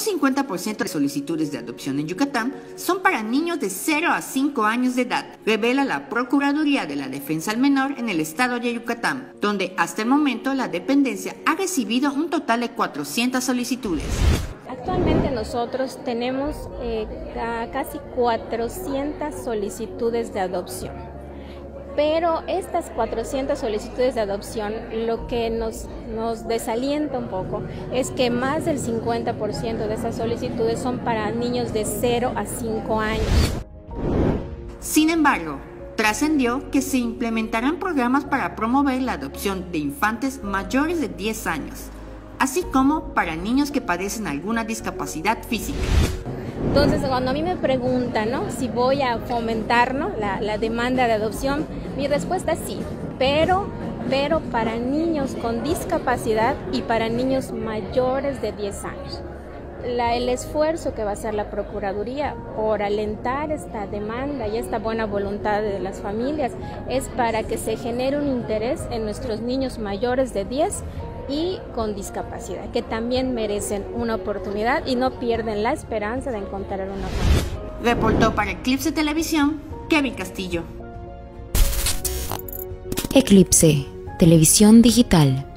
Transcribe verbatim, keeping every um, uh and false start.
cincuenta por ciento de solicitudes de adopción en Yucatán son para niños de cero a cinco años de edad, revela la Procuraduría de la Defensa al Menor en el estado de Yucatán, donde hasta el momento la dependencia ha recibido un total de cuatrocientas solicitudes. Actualmente nosotros tenemos eh, casi cuatrocientas solicitudes de adopción, pero estas cuatrocientas solicitudes de adopción lo que nos, nos desalienta un poco es que más del cincuenta por ciento de esas solicitudes son para niños de cero a cinco años. Sin embargo, trascendió que se implementarán programas para promover la adopción de infantes mayores de diez años, así como para niños que padecen alguna discapacidad física. Entonces, cuando a mí me preguntan, ¿no?, si voy a fomentar, ¿no?, la, la demanda de adopción, mi respuesta es sí, pero, pero para niños con discapacidad y para niños mayores de diez años. La, el esfuerzo que va a hacer la Procuraduría por alentar esta demanda y esta buena voluntad de las familias es para que se genere un interés en nuestros niños mayores de diez y con discapacidad, que también merecen una oportunidad y no pierden la esperanza de encontrar una familia. Reportó para Eclipse Televisión, Kevin Castillo. Eclipse, televisión digital.